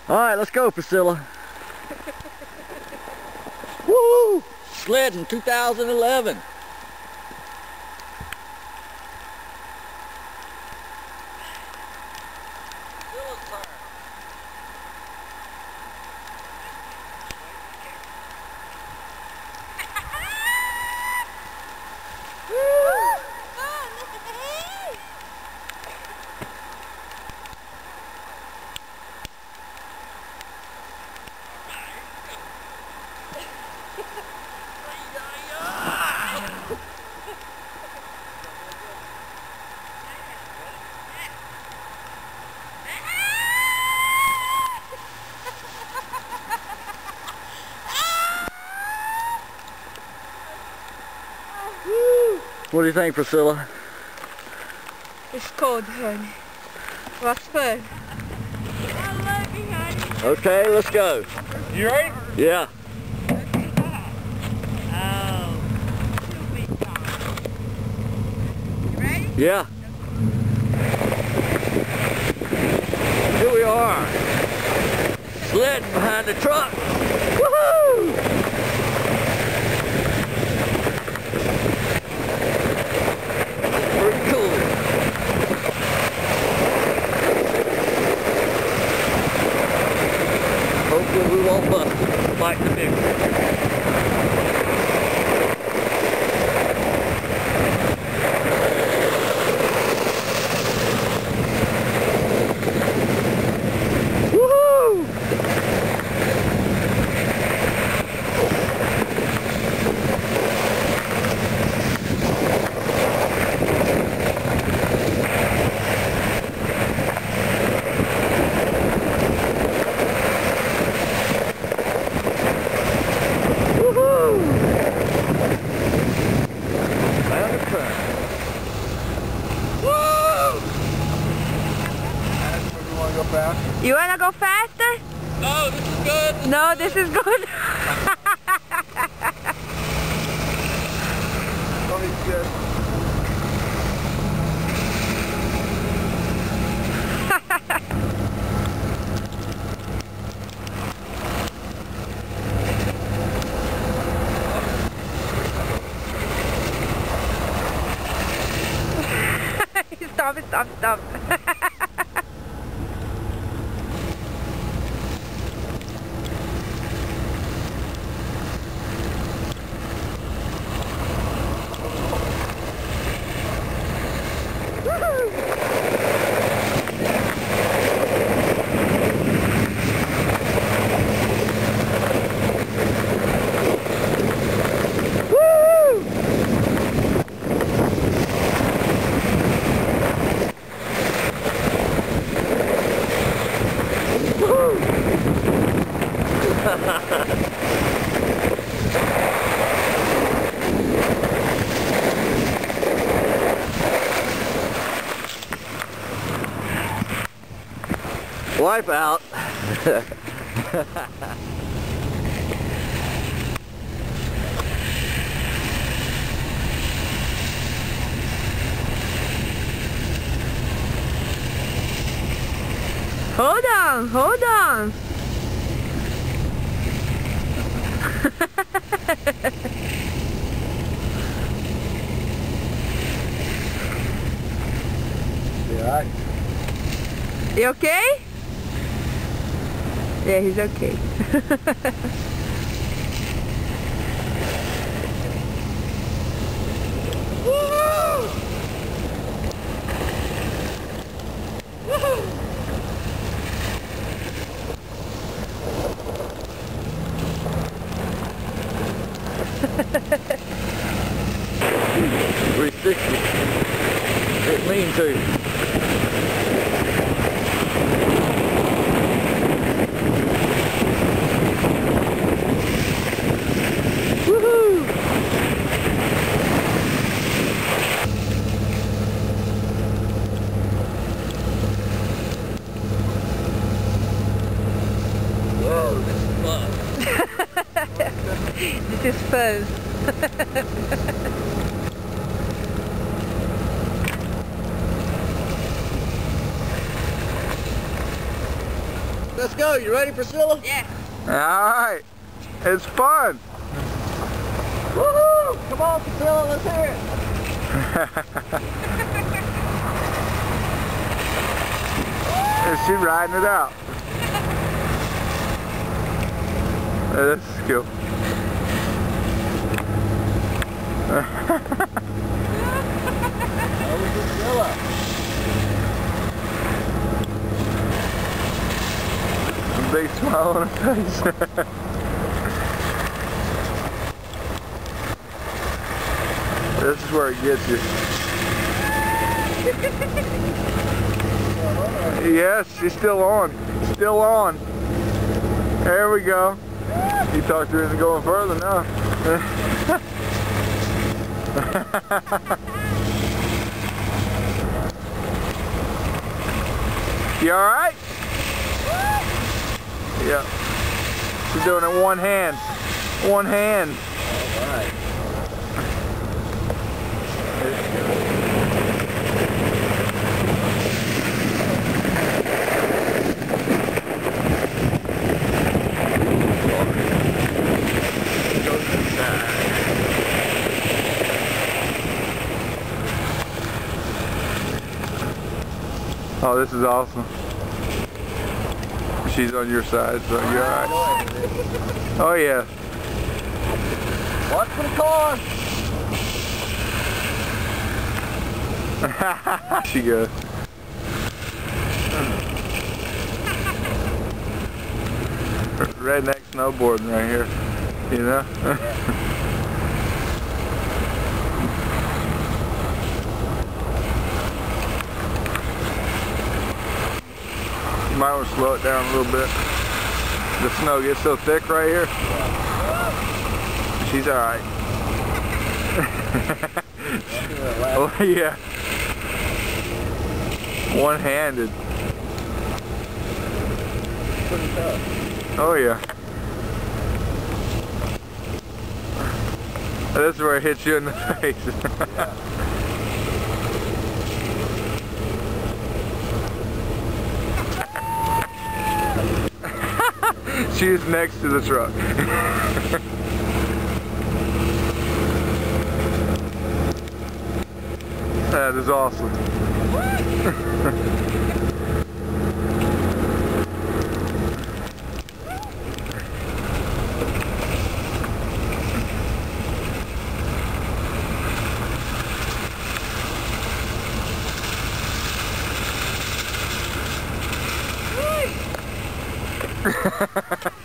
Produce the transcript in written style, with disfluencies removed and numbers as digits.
All right, let's go, Priscilla. Woo! Sledding 2011. What do you think, Priscilla? It's cold, honey. What's fun? Okay, let's go. You ready? Yeah. Oh. You ready? Yeah. Here we are. Sledding behind the truck. Woohoo! Pretty cool. Hopefully we won't bust it like the big one. You wanna go faster? No, this is good. No, this is good. Good. Stop. Wipe out. Hold on. You alright? You okay? Yeah, he's okay. Woo! Woohoo! 360. Didn't mean to. This is fun. let's go. You ready, Priscilla? Yeah. Alright. It's fun. Woohoo! Come on, Priscilla, let's hear it. Is she riding it out? This is cool. Oh, Priscilla. A big smile on her face. This is where it gets you. Yes, she's still on. Still on. There we go. You talked her into going further now. You alright? Yeah. She's doing it one hand. One hand. Alright. Oh, this is awesome. She's on your side, so you're alright. Oh yeah. Watch for the car. She goes. Redneck snowboarding right here, you know? You might want to slow it down a little bit. The snow gets so thick right here. She's alright. Oh yeah. One-handed. Pretty tough. Oh yeah. This is where it hits you in the face. She's next to the truck. That is awesome. Ha ha ha.